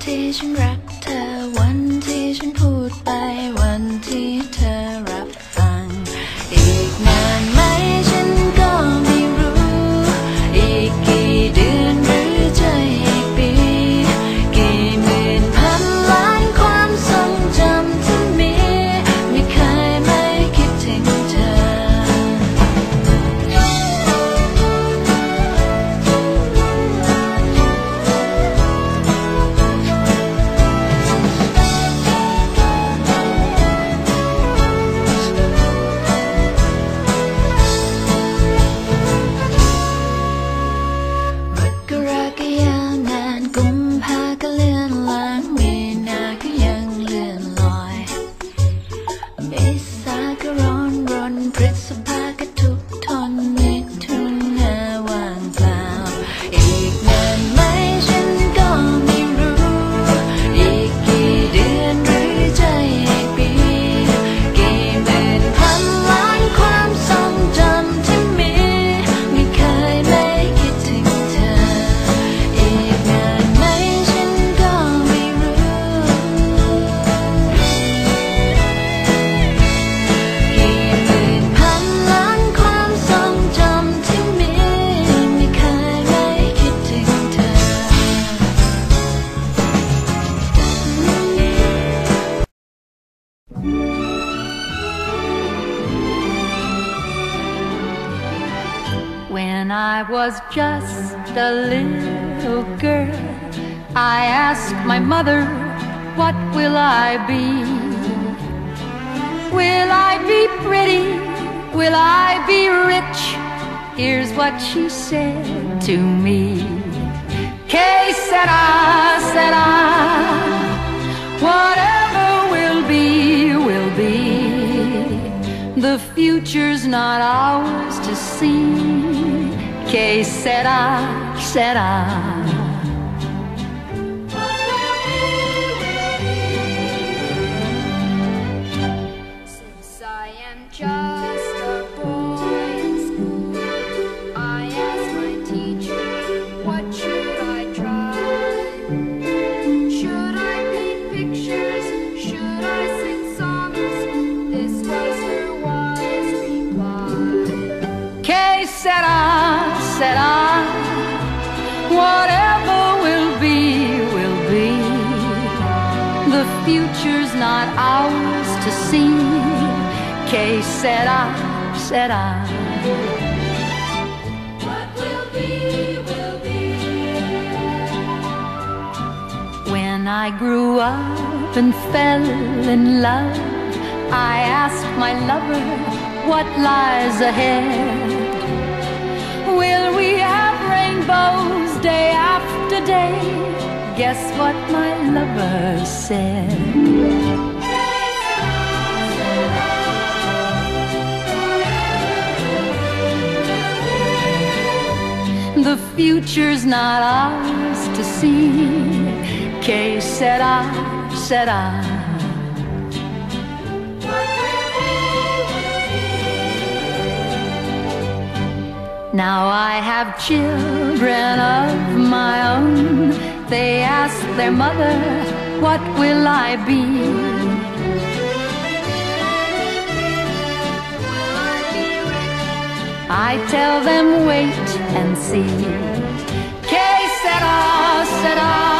ที่ฉันรักเธอวันที่ฉันพูดไปวันที่เธอรับฟังอีกนานไหมฉันก็ไม่รู้อีกกี่เดือนหรือจะอีกปีกี่หมื่นพันล้านความทรงจำที่มีไม่เคยไม่คิดถึงเธอกุมภาก็เลื่อนลางมีนาก็ยังเลื่อนลอยเมษาก็ร้อนรนพฤษภาก็ทุกข์ทนมิถุนาว่างเปล่าอีกนานไหมฉันก็ไม่รู้อีกกี่เดือนหรือจะอีกปีกี่หมื่นพันล้านความทรงจำที่มีไม่เคยไม่คิดถึงเธออีกนาน When I was just a little girl, I asked my mother, what will I be? Will I be pretty? Will I be rich? Here's what she said to me. Que sera, whatever will be, will be. The future's not ours to see. Que sera. Since I am just a boy in school, I asked my teacher, what should I try? Should I paint pictures? Should I sing songs? This was her wise reply. Que sera, whatever will be, will be. The future's not ours to see. Que sera. What will be, will be. When I grew up and fell in love, I asked my lover, what lies ahead? Will we have rainbows day after day? Guess what my lover said? The future's not ours to see. Que sera. Now I have children of my own. They ask their mother, what will I be? I tell them wait and see. Que sera.